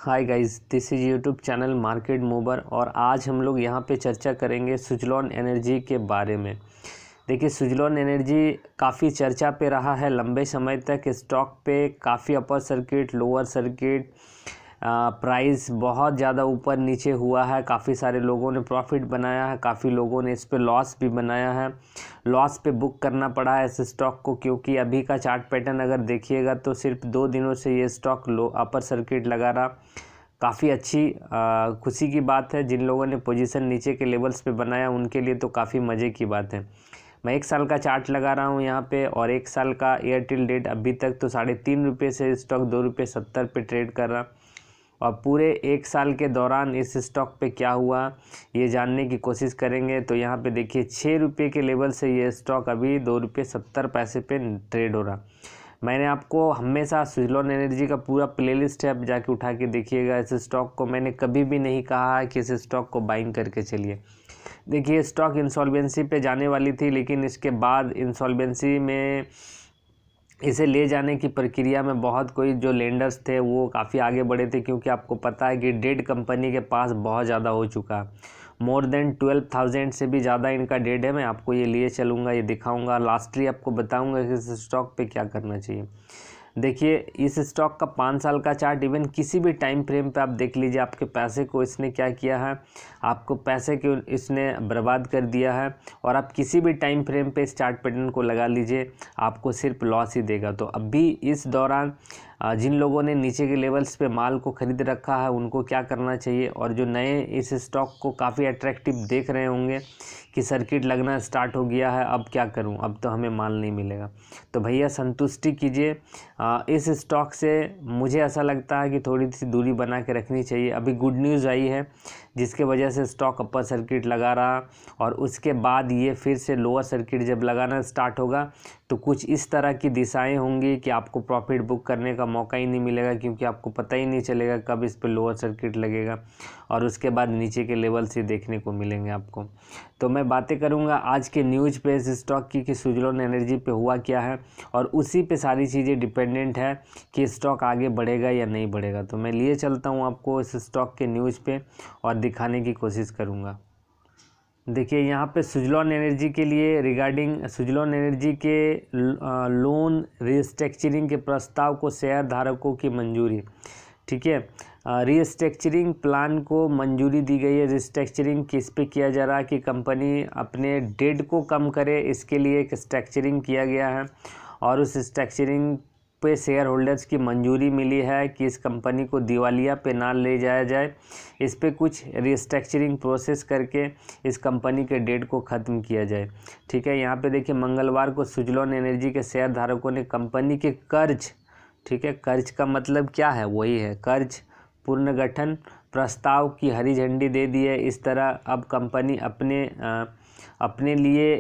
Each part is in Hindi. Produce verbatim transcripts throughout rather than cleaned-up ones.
Hi guys, this is YouTube channel market mover और आज हम लोग यहाँ पे चर्चा करेंगे सुजलॉन एनर्जी के बारे में। देखिए, सुजलॉन एनर्जी काफ़ी चर्चा पे रहा है लंबे समय तक। स्टॉक पे काफ़ी upper circuit, lower circuit, price बहुत ज़्यादा ऊपर नीचे हुआ है। काफ़ी सारे लोगों ने प्रॉफिट बनाया है, काफ़ी लोगों ने इस पे लॉस भी बनाया है। लॉस पे बुक करना पड़ा है इस स्टॉक को, क्योंकि अभी का चार्ट पैटर्न अगर देखिएगा तो सिर्फ दो दिनों से ये स्टॉक लो अपर सर्किट लगा रहा। काफ़ी अच्छी आ, खुशी की बात है। जिन लोगों ने पोजीशन नीचे के लेवल्स पे बनाया उनके लिए तो काफ़ी मज़े की बात है। मैं एक साल का चार्ट लगा रहा हूँ यहाँ पे, और एक साल का ईयर टिल डेट अभी तक तो साढ़े तीन रुपये से स्टॉक दो रुपये सत्तर पे ट्रेड कर रहा। और पूरे एक साल के दौरान इस स्टॉक पे क्या हुआ ये जानने की कोशिश करेंगे। तो यहाँ पे देखिए, छः रुपये के लेवल से ये स्टॉक अभी दो रुपये सत्तर पैसे पे ट्रेड हो रहा। मैंने आपको हमेशा सुजलॉन एनर्जी का पूरा प्लेलिस्ट है, आप जाके उठा के देखिएगा। इस स्टॉक को मैंने कभी भी नहीं कहा है कि इस स्टॉक को बाइंग करके चलिए। देखिए, स्टॉक इंसॉल्वेंसी पे जाने वाली थी, लेकिन इसके बाद इंसॉल्वेंसी में इसे ले जाने की प्रक्रिया में बहुत कोई जो लेंडर्स थे वो काफ़ी आगे बढ़े थे, क्योंकि आपको पता है कि डेट कंपनी के पास बहुत ज़्यादा हो चुका है। मोर देन ट्वेल्व थाउजेंड से भी ज़्यादा इनका डेट है। मैं आपको ये लिए चलूँगा, ये दिखाऊंगा, लास्टली आपको बताऊंगा कि इस स्टॉक पे क्या करना चाहिए। देखिए, इस स्टॉक का पाँच साल का चार्ट इवन किसी भी टाइम फ्रेम पे आप देख लीजिए, आपके पैसे को इसने क्या किया है, आपको पैसे को इसने बर्बाद कर दिया है। और आप किसी भी टाइम फ्रेम पे इस चार्ट पैटर्न को लगा लीजिए, आपको सिर्फ लॉस ही देगा। तो अभी इस दौरान जिन लोगों ने नीचे के लेवल्स पे माल को ख़रीद रखा है उनको क्या करना चाहिए, और जो नए इस स्टॉक को काफ़ी अट्रैक्टिव देख रहे होंगे कि सर्किट लगना स्टार्ट हो गया है, अब क्या करूं, अब तो हमें माल नहीं मिलेगा, तो भैया संतुष्टि कीजिए। इस स्टॉक से मुझे ऐसा लगता है कि थोड़ी सी दूरी बना के रखनी चाहिए। अभी गुड न्यूज़ आई है जिसके वजह से स्टॉक अपर सर्किट लगा रहा, और उसके बाद ये फिर से लोअर सर्किट जब लगाना स्टार्ट होगा तो कुछ इस तरह की दिशाएं होंगी कि आपको प्रॉफिट बुक करने का मौका ही नहीं मिलेगा, क्योंकि आपको पता ही नहीं चलेगा कब इस पर लोअर सर्किट लगेगा, और उसके बाद नीचे के लेवल से देखने को मिलेंगे आपको। तो मैं बातें करूंगा आज के न्यूज़ पे इस स्टॉक की कि सुजलॉन एनर्जी पे हुआ क्या है, और उसी पे सारी चीज़ें डिपेंडेंट है कि स्टॉक आगे बढ़ेगा या नहीं बढ़ेगा। तो मैं लिए चलता हूँ आपको इस स्टॉक के न्यूज़ पे और दिखाने की कोशिश करूँगा। देखिए, यहाँ पे सुजलॉन एनर्जी के लिए रिगार्डिंग सुजलॉन एनर्जी के लोन रिस्ट्रक्चरिंग के प्रस्ताव को शेयर धारकों की मंजूरी। ठीक है, रिस्ट्रक्चरिंग प्लान को मंजूरी दी गई है। रिस्ट्रक्चरिंग किस पे किया जा रहा है कि कंपनी अपने डेट को कम करे, इसके लिए एक स्ट्रक्चरिंग किया गया है, और उस स्ट्रक्चरिंग पे शेयर होल्डर्स की मंजूरी मिली है कि इस कंपनी को दिवालिया पे ना ले जाया जाए। इस पे कुछ रिस्ट्रक्चरिंग प्रोसेस करके इस कंपनी के डेट को ख़त्म किया जाए। ठीक है, यहाँ पे देखिए, मंगलवार को सुजलॉन एनर्जी के शेयर धारकों ने कंपनी के कर्ज, ठीक है, कर्ज का मतलब क्या है, वही है कर्ज पुनर्गठन प्रस्ताव की हरी झंडी दे दी है। इस तरह अब कंपनी अपने आ, अपने लिए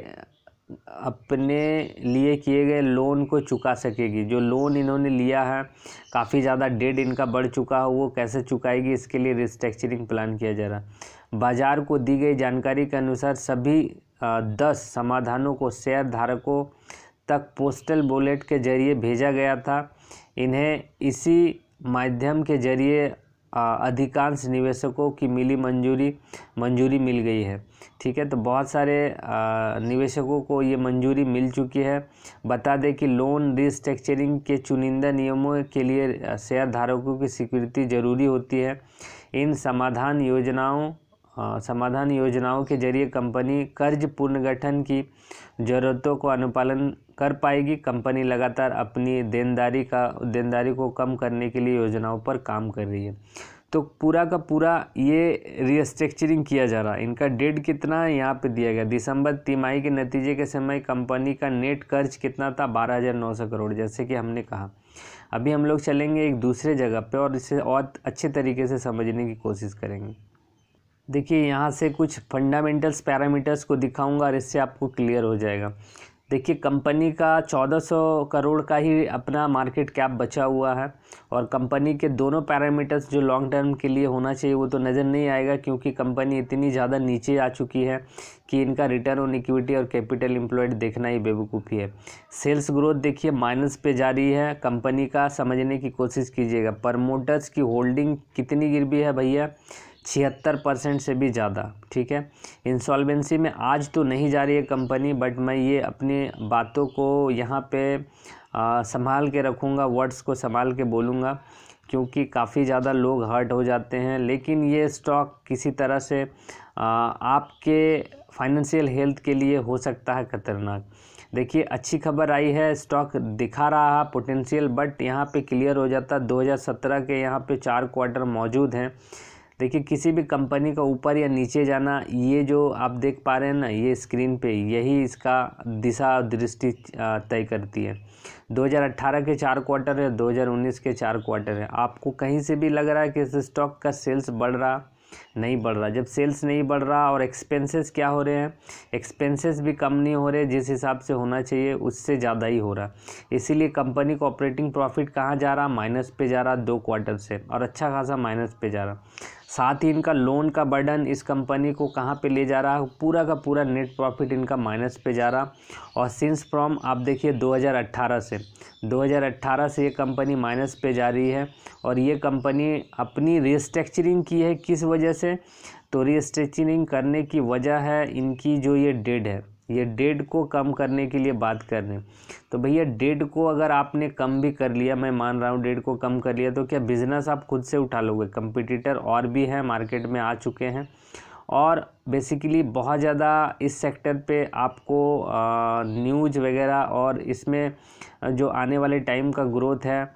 अपने लिए किए गए लोन को चुका सकेगी। जो लोन इन्होंने लिया है, काफ़ी ज़्यादा डेट इनका बढ़ चुका है, वो कैसे चुकाएगी, इसके लिए रिस्ट्रक्चरिंग प्लान किया जा रहा। बाजार को दी गई जानकारी के अनुसार सभी दस समाधानों को शेयर धारकों तक पोस्टल बैलेट के जरिए भेजा गया था। इन्हें इसी माध्यम के जरिए अधिकांश निवेशकों की मिली मंजूरी मंजूरी मिल गई है। ठीक है, तो बहुत सारे निवेशकों को ये मंजूरी मिल चुकी है। बता दें कि लोन रिस्ट्रक्चरिंग के चुनिंदा नियमों के लिए शेयर धारकों की स्वीकृति जरूरी होती है। इन समाधान योजनाओं समाधान योजनाओं के जरिए कंपनी कर्ज पुनर्गठन की ज़रूरतों को अनुपालन कर पाएगी। कंपनी लगातार अपनी देनदारी का देनदारी को कम करने के लिए योजनाओं पर काम कर रही है। तो पूरा का पूरा ये रिस्ट्रक्चरिंग किया जा रहा है। इनका डेट कितना है यहाँ पे दिया गया, दिसंबर तिमाही के नतीजे के समय कंपनी का नेट कर्ज कितना था, बारह हज़ार नौ सौ करोड़, जैसे कि हमने कहा। अभी हम लोग चलेंगे एक दूसरे जगह पे और इसे और अच्छे तरीके से समझने की कोशिश करेंगे। देखिए, यहाँ से कुछ फंडामेंटल्स पैरामीटर्स को दिखाऊंगा और इससे आपको क्लियर हो जाएगा। देखिए कंपनी का चौदह सौ करोड़ का ही अपना मार्केट कैप बचा हुआ है और कंपनी के दोनों पैरामीटर्स जो लॉन्ग टर्म के लिए होना चाहिए वो तो नज़र नहीं आएगा, क्योंकि कंपनी इतनी ज़्यादा नीचे आ चुकी है कि इनका रिटर्न ऑन इक्विटी और कैपिटल एम्प्लॉयड देखना ही बेवकूफ़ी है। सेल्स ग्रोथ देखिए माइनस पे जा रही है, कंपनी का समझने की कोशिश कीजिएगा। प्रमोटर्स की होल्डिंग कितनी गिर भी है भैया, छिहत्तर परसेंट से भी ज़्यादा, ठीक है। इंसॉल्वेंसी में आज तो नहीं जा रही है कंपनी, बट मैं ये अपनी बातों को यहाँ पे संभाल के रखूँगा, वर्ड्स को संभाल के बोलूँगा, क्योंकि काफ़ी ज़्यादा लोग हर्ट हो जाते हैं। लेकिन ये स्टॉक किसी तरह से आ, आपके फाइनेंशियल हेल्थ के लिए हो सकता है खतरनाक। देखिए अच्छी खबर आई है, स्टॉक दिखा रहा है पोटेंशियल, बट यहाँ पे क्लियर हो जाता है। दो हज़ार सत्रह के यहाँ पे चार क्वार्टर मौजूद हैं। देखिए किसी भी कंपनी का ऊपर या नीचे जाना, ये जो आप देख पा रहे हैं ना ये स्क्रीन पे, यही इसका दिशा दृष्टि तय करती है। दो हज़ार अठारह के चार क्वार्टर है, दो हज़ार उन्नीस के चार क्वार्टर है। आपको कहीं से भी लग रहा है कि इस स्टॉक का सेल्स बढ़ रहा, नहीं बढ़ रहा। जब सेल्स नहीं बढ़ रहा और एक्सपेंसेस क्या हो रहे हैं, एक्सपेंसेस भी कम नहीं हो रहे, जिस हिसाब से होना चाहिए उससे ज़्यादा ही हो रहा। इसीलिए कंपनी का ऑपरेटिंग प्रॉफिट कहाँ जा रहा, माइनस पे जा रहा दो क्वार्टर से, और अच्छा खासा माइनस पे जा रहा। साथ ही इनका लोन का बर्डन इस कंपनी को कहाँ पे ले जा रहा है, पूरा का पूरा नेट प्रॉफिट इनका माइनस पे जा रहा। और सिंस फ्रॉम आप देखिए दो हज़ार अठारह से दो हज़ार अठारह से ये कंपनी माइनस पे जा रही है। और ये कंपनी अपनी रीस्ट्रक्चरिंग की है, किस वजह से, तो रीस्ट्रक्चरिंग करने की वजह है इनकी जो ये डेट है, ये डेट को कम करने के लिए बात कर रहे हैं। तो भैया डेट को अगर आपने कम भी कर लिया, मैं मान रहा हूँ डेट को कम कर लिया, तो क्या बिज़नेस आप खुद से उठा लोगे? कंपटीटर और भी हैं मार्केट में आ चुके हैं, और बेसिकली बहुत ज़्यादा इस सेक्टर पे आपको न्यूज़ वगैरह और इसमें जो आने वाले टाइम का ग्रोथ है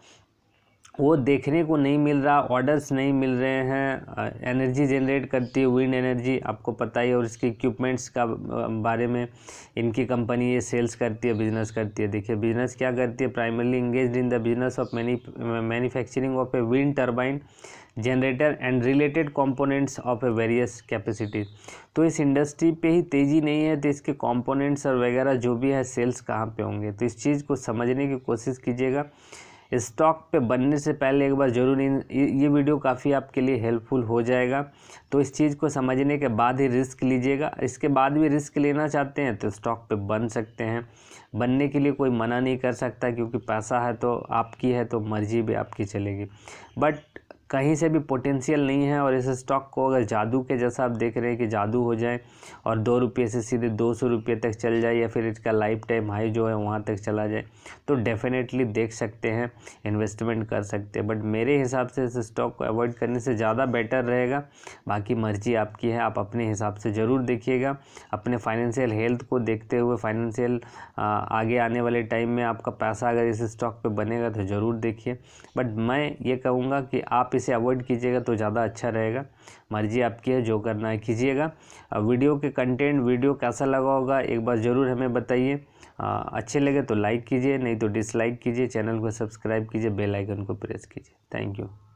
वो देखने को नहीं मिल रहा, ऑर्डर्स नहीं मिल रहे हैं। एनर्जी जनरेट करती है विंड एनर्जी, आपको पता ही है, और इसके इक्विपमेंट्स का बारे में इनकी कंपनी ये सेल्स करती है, बिजनेस करती है। देखिए बिजनेस क्या करती है, primarily engaged in the business of manufacturing of a wind turbine generator and related components of a various capacity. तो इस इंडस्ट्री पे ही तेज़ी नहीं है, तो इसके कंपोनेंट्स और वगैरह जो भी है सेल्स कहाँ पे होंगे, तो इस चीज़ को समझने की कोशिश कीजिएगा। स्टॉक पे बनने से पहले एक बार ज़रूर इन ये वीडियो काफ़ी आपके लिए हेल्पफुल हो जाएगा। तो इस चीज़ को समझने के बाद ही रिस्क लीजिएगा। इसके बाद भी रिस्क लेना चाहते हैं तो स्टॉक पे बन सकते हैं, बनने के लिए कोई मना नहीं कर सकता, क्योंकि पैसा है तो आपकी है, तो मर्जी भी आपकी चलेगी। बट कहीं से भी पोटेंशियल नहीं है, और इस स्टॉक को अगर जादू के जैसा आप देख रहे हैं कि जादू हो जाए और दो रुपये से सीधे दो सौ रुपये तक चल जाए, या फिर इसका लाइफ टाइम हाई जो है वहाँ तक चला जाए, तो डेफिनेटली देख सकते हैं, इन्वेस्टमेंट कर सकते हैं। बट मेरे हिसाब से इस स्टॉक को अवॉइड करने से ज़्यादा बेटर रहेगा। बाकी मर्जी आपकी है, आप अपने हिसाब से ज़रूर देखिएगा, अपने फाइनेंशियल हेल्थ को देखते हुए, फाइनेंशियल आगे आने वाले टाइम में आपका पैसा अगर इस स्टॉक पे बनेगा तो ज़रूर देखिए। बट मैं ये कहूँगा कि आप इसे अवॉइड कीजिएगा तो ज़्यादा अच्छा रहेगा। मर्जी आपकी है, जो करना है कीजिएगा। वीडियो के कंटेंट वीडियो कैसा लगा होगा एक बार ज़रूर हमें बताइए। अच्छे लगे तो लाइक कीजिए, नहीं तो डिसलाइक कीजिए, चैनल को सब्सक्राइब कीजिए, बेल आइकन को प्रेस कीजिए। Thank you.